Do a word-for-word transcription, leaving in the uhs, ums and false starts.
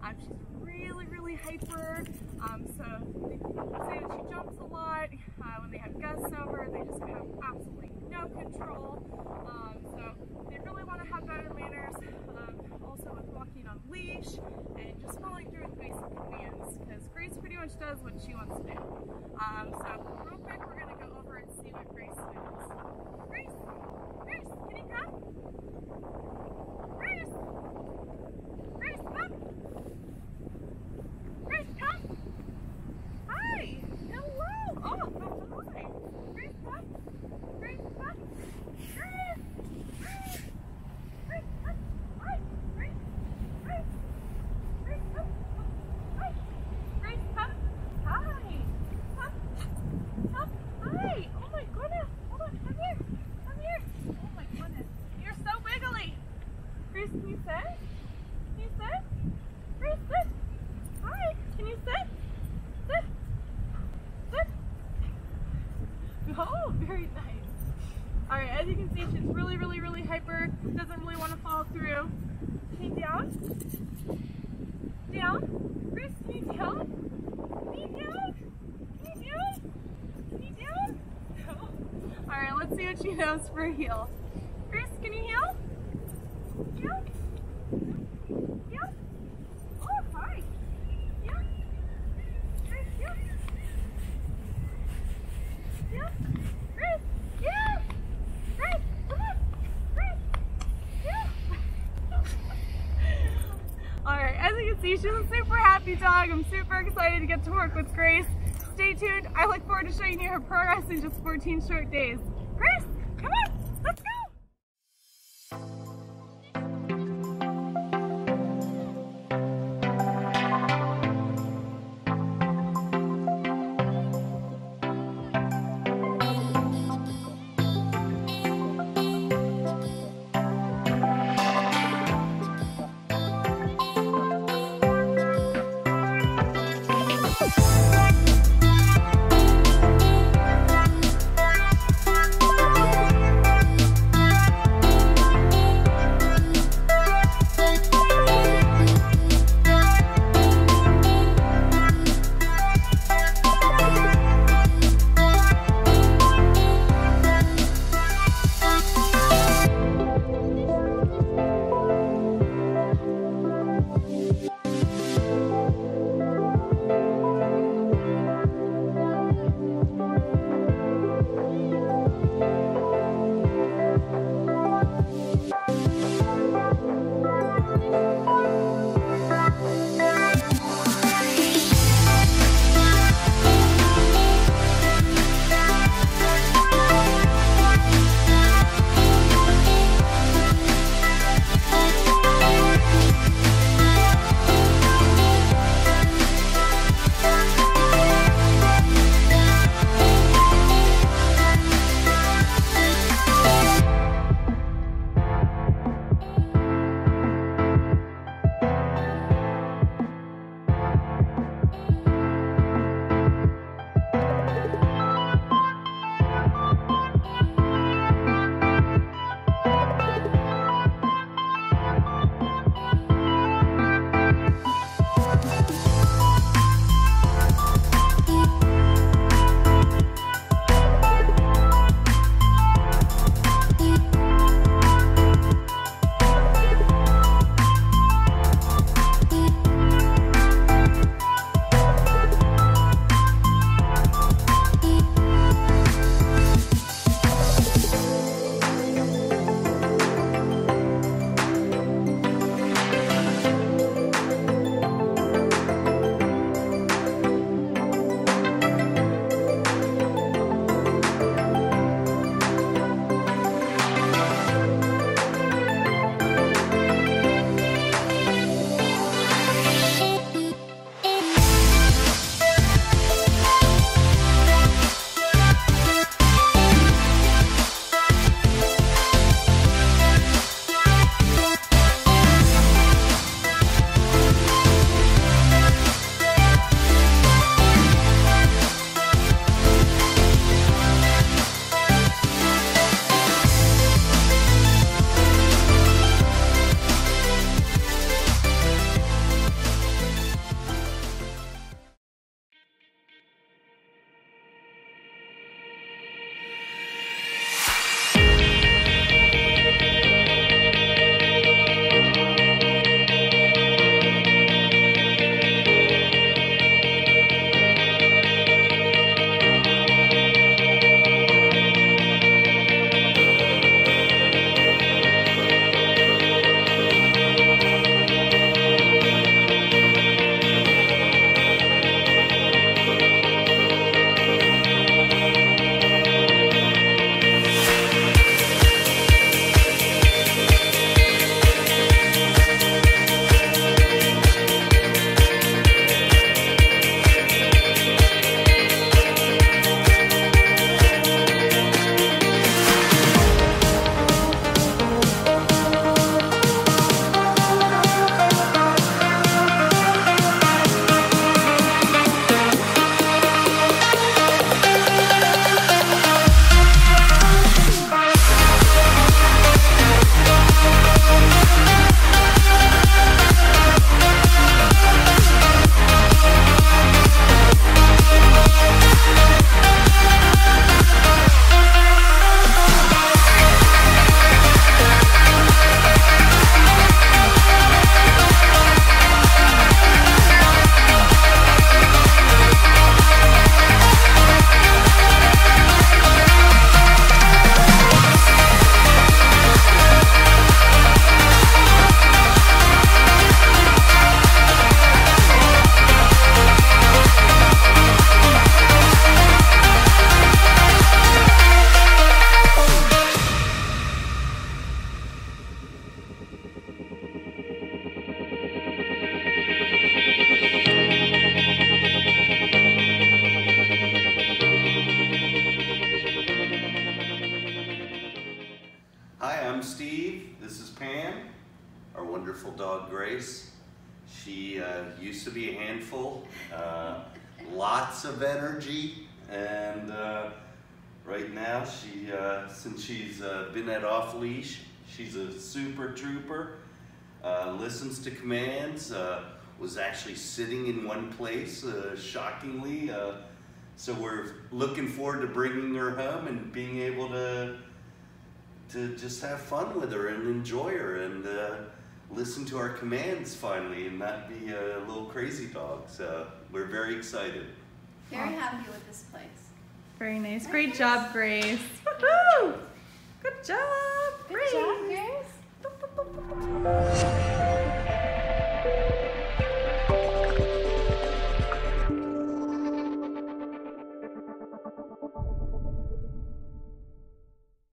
Um, she's really, really hyper. Um, so they say that she jumps a lot. Uh, when they have guests over, they just have absolutely no control. Um, so they really want to have better manners. Um, also with walking on leash and just following through with basic commands, because Grace pretty much does what she wants to do. Um, so real quick, we're going to go over and see what Grace knows. Grace, Grace, can you come? Grace, Grace, come. Grace, come. Hi, hello. Oh, hi. Grace, come. Grace, come. Grace, Grace, Grace, come. Hi, Grace, Grace, Grace, come. Hi, Grace, come. Hi, come, come. Hi. Oh my goodness. Hold on, come here, come here. Oh my goodness, you're so wiggly. Grace, can you sit? Can you sit? Grace, sit. Hi, can you sit? Sit. Sit. Oh, very nice. Alright, as you can see, she's really, really, really hyper. Doesn't really want to follow through. Can you down? Down? Grace, can you down? Can you down? Can you down? Can you down? No. Alright, let's see what she knows for a heel. Grace, can you heel? Heel? Heel? Oh, hi. Heel? Grace, heel? Heel? Grace, heel? Grace, come on. Grace, heel? Alright, as you can see, she's a super happy dog. I'm super excited to get to work with Grace. Stay tuned. I look forward to showing you her progress in just fourteen short days. Grace, come on, let's go! dog, Grace. She uh, used to be a handful, uh, lots of energy, and uh, right now, she, uh, since she's uh, been at off leash, she's a super trooper, uh, listens to commands, uh, was actually sitting in one place, uh, shockingly. Uh, so we're looking forward to bringing her home and being able to, to just have fun with her and enjoy her and uh, listen to our commands finally and not be a little crazy dog. So we're very excited. Very happy with this place. Very nice. Great job, Grace. Woohoo! Good job, Good Grace. job, Grace.